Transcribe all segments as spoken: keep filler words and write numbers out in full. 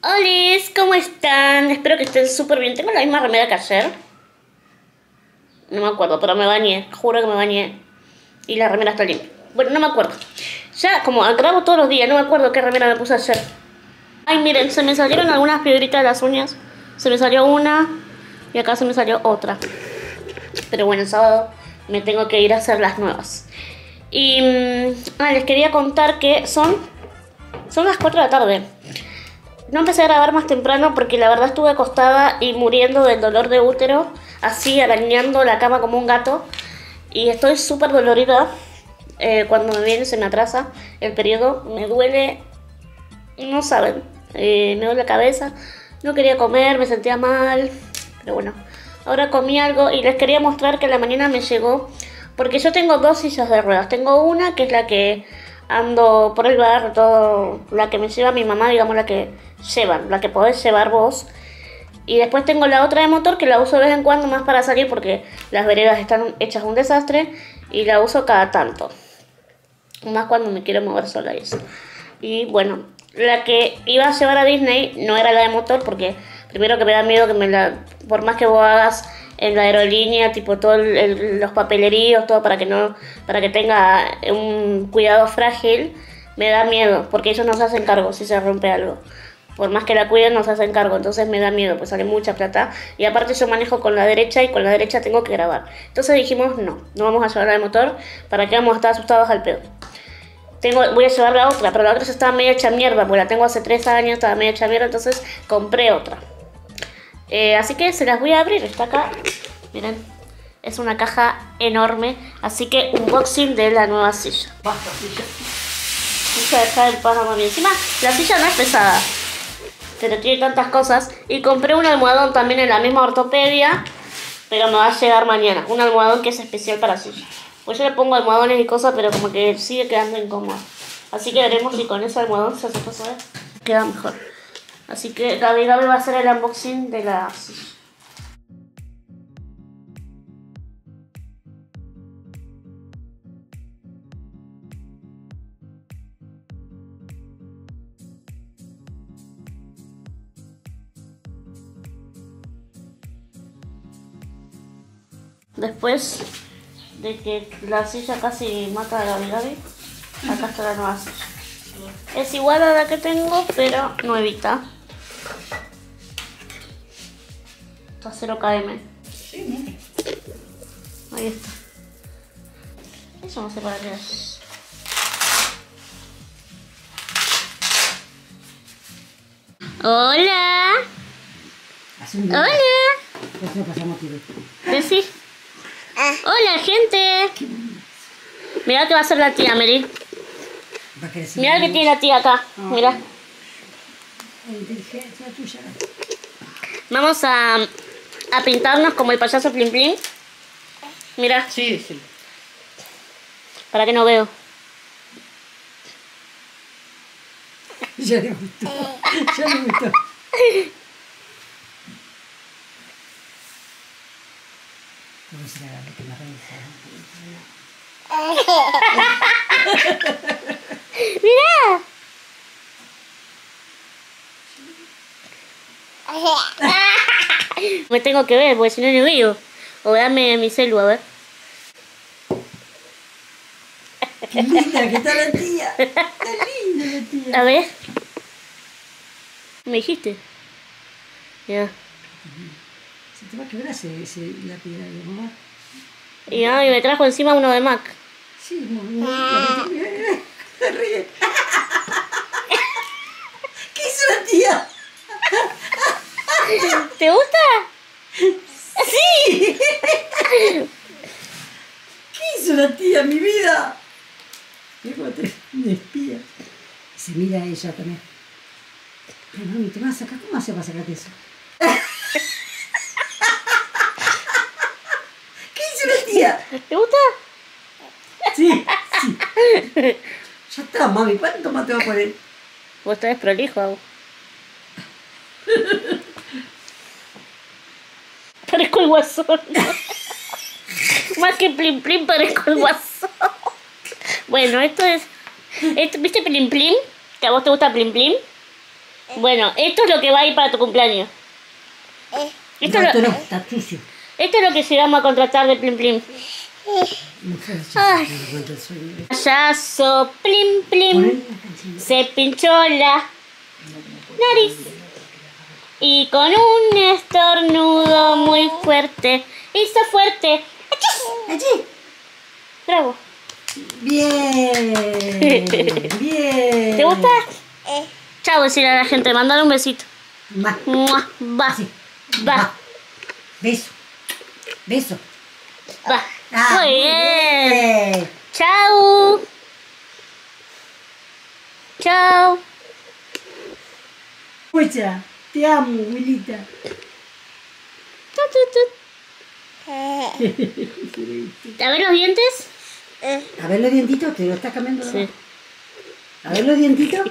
Hola, ¿cómo están? Espero que estén súper bien. Tengo la misma remera que ayer. No me acuerdo, pero me bañé. Juro que me bañé. Y la remera está limpia. Bueno, no me acuerdo. Ya, como grabo todos los días, no me acuerdo qué remera me puse ayer. Ay, miren, se me salieron algunas piedritas de las uñas. Se me salió una y acá se me salió otra. Pero bueno, el sábado me tengo que ir a hacer las nuevas. Y mmm, ah, les quería contar que son, son las cuatro de la tarde. No empecé a grabar más temprano porque la verdad estuve acostada y muriendo del dolor de útero, así arañando la cama como un gato. Y estoy súper dolorida. Eh, cuando me viene se me atrasa el periodo, me duele, no saben, eh, me duele la cabeza. No quería comer, me sentía mal, pero bueno, ahora comí algo y les quería mostrar que a la mañana me llegó, porque yo tengo dos sillas de ruedas. Tengo una que es la que ando por el barrio, todo, la que me lleva mi mamá, digamos, la que llevan, la que podés llevar vos. Y después tengo la otra de motor que la uso de vez en cuando más para salir porque las veredas están hechas un desastre y la uso cada tanto. Más cuando me quiero mover sola y eso. Y bueno, la que iba a llevar a Disney no era la de motor porque primero que me da miedo que me la... Por más que vos hagas en la aerolínea, tipo todos los papeleríos, todo para que no... Para que tenga un cuidado frágil, me da miedo porque ellos no se hacen cargo si se rompe algo. Por más que la cuiden, no se hacen cargo. Entonces me da miedo, pues sale mucha plata. Y aparte yo manejo con la derecha y con la derecha tengo que grabar. Entonces dijimos, no, no vamos a llevar la de motor. ¿Para qué vamos a estar asustados al pedo? Tengo, voy a llevar la otra, pero la otra ya estaba medio hecha mierda. Porque la tengo hace tres años, estaba medio hecha mierda. Entonces compré otra. Eh, así que se las voy a abrir. Está acá. Miren. Es una caja enorme. Así que unboxing de la nueva silla. Basta, silla. Voy a dejar el páramo bien. Encima, la silla no es pesada, pero tiene tantas cosas. Y compré un almohadón también en la misma ortopedia, pero me va a llegar mañana. Un almohadón que es especial para silla. Pues yo le pongo almohadones y cosas, pero como que sigue quedando incómodo. Así que veremos si con ese almohadón se hace cosa, ¿eh? Queda mejor. Así que Gaby Gaby va a hacer el unboxing de la silla. Después de que la silla casi mata a Gaby Gaby, acá está la nueva silla. Es igual a la que tengo, pero nuevita. Está cero kilómetros. Sí, ahí está. Eso no sé para qué es. Hola. Hola. Decí. Hola, gente. Mirá que va a ser la tía, Mary. Mirá que tiene la tía acá. Mirá. Vamos a, a pintarnos como el payaso Plim Plim. Mirá. sí, sí. ¿Para qué no veo? Ya le gustó. Ya le gustó. ¿Cómo se la que me revisa? ¡Mirá! Me tengo que ver, porque si no, no veo. O dame mi celu, a ver. ¡Qué linda que está la tía! ¡Qué linda la tía! A ver. ¿Me dijiste? Ya. Se te va a quebrar ese, ese, la piedra de mamá. Y no, y me trajo encima uno de Mac. Sí, muy bien. Se ríe. ¿Qué hizo la tía? ¿Te gusta? ¡Sí! ¿Qué hizo la tía, mi vida? Fíjate, me espía. Se mira a ella también. Pero mami, ¿te vas a sacar? ¿Cómo hace para sacarte eso? ¿Qué hizo la tía? ¿Te gusta? Sí, sí. Ya está, mami, ¿cuánto más te va a poner? Vos tenés prolijo, Agu. Parezco el Guasón. Más que Plim Plim, parezco el Guasón. Bueno, esto es... Esto, ¿viste Plim Plim? ¿Que a vos te gusta Plim Plim? Bueno, esto es lo que va a ir para tu cumpleaños. Esto, No, es, esto lo, no, está sucio. esto es lo que llegamos a contratar de Plim Plim. No sé si Ay. se aguanta el sueño. Payaso Plim Plim Ponen la canción. se pinchó la nariz y con un estornudo muy fuerte hizo fuerte. ¡Achis! Allí. Bravo. Bien. Bien. ¿Te gusta? Chao, decirle a la gente, mandar un besito. Va. Mua, Va, Sí. va, Beso. Beso. va. Ah, Muy bien. bien. Chao. Chao. Mucha. Te amo, Wilita. Tu, tu, tu. A ver los dientes. A ver los dientitos, te lo estás cambiando. Sí. A ver los dientitos.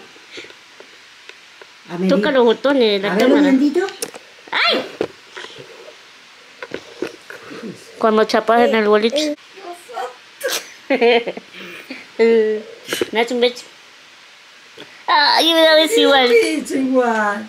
A ver, Toca los botones de a la ver los cámara. dientitos. ¡Ay! Cuando chapas en el boliche. Eh, Me hace un beso. Ay, me da beso igual. Beso igual.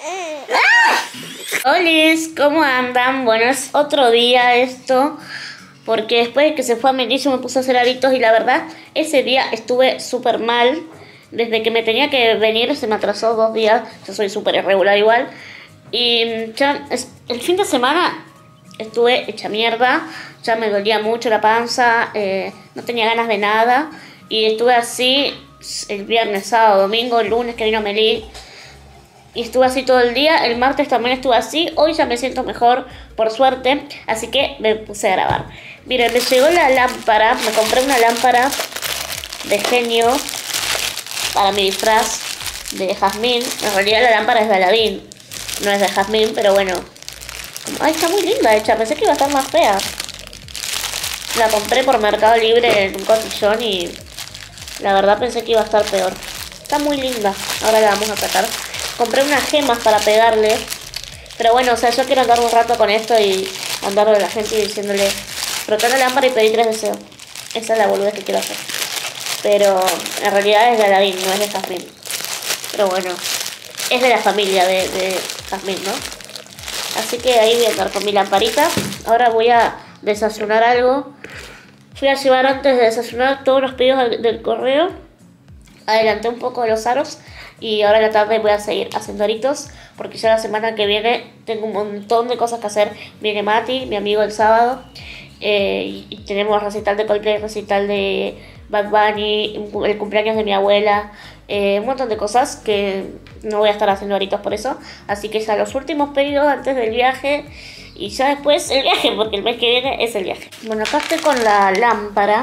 Hola, ¿cómo andan? Bueno, es otro día esto. Porque después de que se fue a Melillo me puse a hacer aritos y la verdad, ese día estuve súper mal. Desde que me tenía que venir se me atrasó dos días. Yo soy súper irregular igual. Y ya es- el fin de semana estuve hecha mierda. Ya me dolía mucho la panza. eh, no tenía ganas de nada. Y estuve así el viernes, sábado, domingo, el lunes que vino Meli. Y estuve así todo el día. El martes también estuve así. Hoy ya me siento mejor, por suerte. Así que me puse a grabar. Miren, me llegó la lámpara. Me compré una lámpara de genio para mi disfraz de jazmín. En realidad la lámpara es de Aladín. No es de jazmín, pero bueno. Ay, está muy linda hecha. Pensé que iba a estar más fea. La compré por Mercado Libre en un cotillón y la verdad pensé que iba a estar peor. Está muy linda. Ahora la vamos a sacar. Compré unas gemas para pegarle. Pero bueno, o sea, yo quiero andar un rato con esto y andarle a la gente y diciéndole, frotá la lámpara y pedí tres deseos. Esa es la boludez que quiero hacer. Pero en realidad es de Aladín, no es de jazmín. Pero bueno, es de la familia de, de jazmín, ¿no? Así que ahí voy a andar con mi lamparita. Ahora voy a desayunar algo. Fui a llevar antes de desayunar todos los pedidos del, del correo. Adelanté un poco de los aros. Y ahora en la tarde voy a seguir haciendo aritos. Porque ya la semana que viene tengo un montón de cosas que hacer. Viene Mati, mi amigo, el sábado. Eh, y, y tenemos recital de Coldplay, recital de Bad Bunny, el cumpleaños de mi abuela. Eh, un montón de cosas que no voy a estar haciendo aritos por eso. Así que ya los últimos pedidos antes del viaje. Y ya después el viaje, porque el mes que viene es el viaje. Bueno, acá estoy con la lámpara.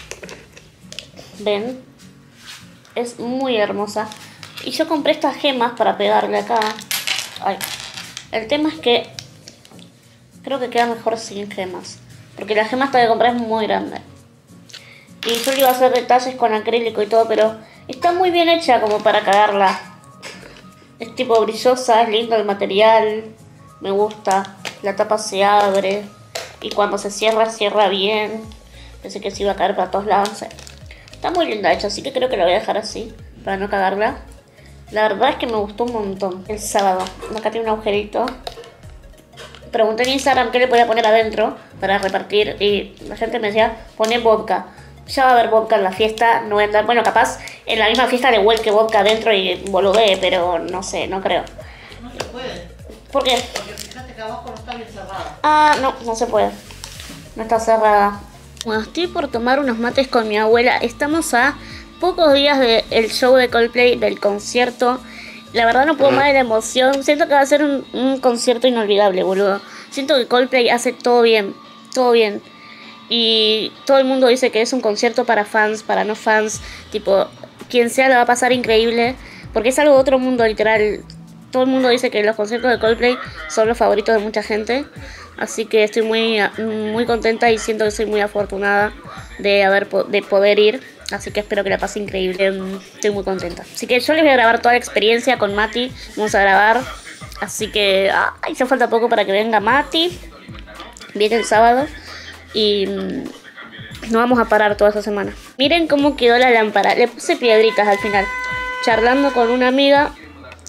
¿Ven? Es muy hermosa. Y yo compré estas gemas para pegarle acá. Ay. El tema es que creo que queda mejor sin gemas. Porque la gema esta que compré es muy grande. Y yo le iba a hacer detalles con acrílico y todo, pero está muy bien hecha como para cagarla. Es tipo brillosa, es lindo el material. Me gusta. La tapa se abre. Y cuando se cierra, cierra bien. Pensé que se iba a caer para todos lados. No sé. Está muy linda hecha, así que creo que la voy a dejar así. Para no cagarla. La verdad es que me gustó un montón. El sábado. Acá tiene un agujerito. Pregunté en Instagram qué le podía poner adentro para repartir. Y la gente me decía, poné vodka. Ya va a haber vodka en la fiesta. No voy a andar. Bueno, capaz en la misma fiesta le vuelque vodka adentro y boludee, pero no sé, no creo. No se puede, ¿Por qué? porque fíjate que abajo no está bien cerrada. Ah, no, no se puede. No está cerrada. Bueno, estoy por tomar unos mates con mi abuela. Estamos a pocos días del show de Coldplay, del concierto. La verdad no puedo más de la emoción. Siento que va a ser un, un concierto inolvidable, boludo. Siento que Coldplay hace todo bien, todo bien. Y todo el mundo dice que es un concierto para fans, para no fans. Tipo, quien sea la va a pasar increíble. Porque es algo de otro mundo, literal. Todo el mundo dice que los conciertos de Coldplay son los favoritos de mucha gente. Así que estoy muy, muy contenta y siento que soy muy afortunada de, haber, de poder ir. Así que espero que la pase increíble. Estoy muy contenta. Así que yo les voy a grabar toda la experiencia con Mati. Vamos a grabar. Así que ay, ya falta poco para que venga Mati. Viene el sábado. Y no vamos a parar toda esta semana. Miren cómo quedó la lámpara. Le puse piedritas al final. Charlando con una amiga.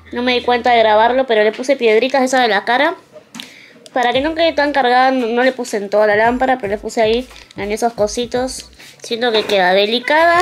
No me di cuenta de grabarlo, pero le puse piedritas esas de la cara. Para que no quede tan cargada, no, no le puse en toda la lámpara, pero le puse ahí en esos cositos. Siento que queda delicada.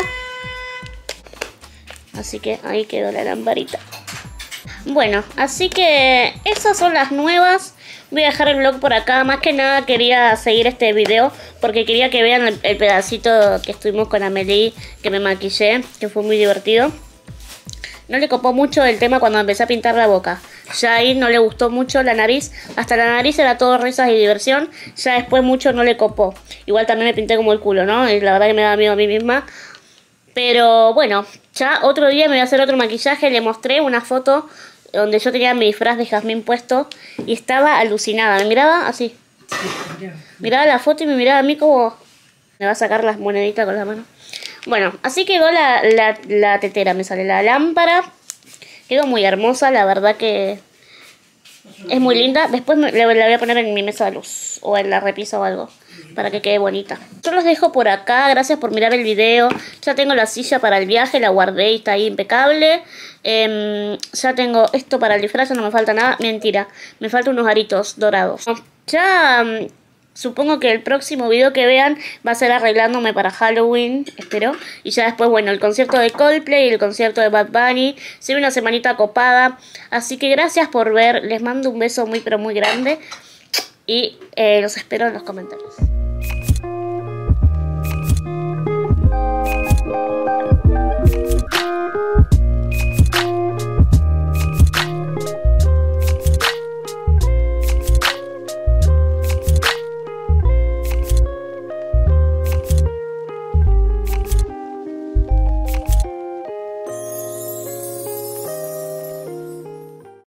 Así que ahí quedó la lamparita. Bueno, así que esas son las nuevas. Voy a dejar el vlog por acá. Más que nada quería seguir este video porque quería que vean el, el pedacito que estuvimos con Amelie, que me maquillé, que fue muy divertido. No le copó mucho el tema cuando empecé a pintar la boca. Ya ahí no le gustó mucho la nariz. Hasta la nariz era todo risas y diversión. Ya después mucho no le copó. Igual también me pinté como el culo, ¿no? Y la verdad que me da miedo a mí misma. Pero bueno, ya otro día me voy a hacer otro maquillaje. Le mostré una foto donde yo tenía mi disfraz de jazmín puesto y estaba alucinada. Me miraba así. Miraba la foto y me miraba a mí como... Me va a sacar las moneditas con la mano. Bueno, así quedó la, la, la tetera. Me sale la lámpara. Quedó muy hermosa, la verdad que es muy linda. Después me, la, la voy a poner en mi mesa de luz o en la repisa o algo, para que quede bonita. Yo los dejo por acá, gracias por mirar el video. Ya tengo la silla para el viaje, la guardé y está ahí impecable. Eh, ya tengo esto para el disfraz, no me falta nada. Mentira, me faltan unos aritos dorados. Ya... Supongo que el próximo video que vean va a ser arreglándome para Halloween, espero. Y ya después, bueno, el concierto de Coldplay y el concierto de Bad Bunny. Se ve una semanita copada. Así que gracias por ver. Les mando un beso muy pero muy grande. Y eh, los espero en los comentarios.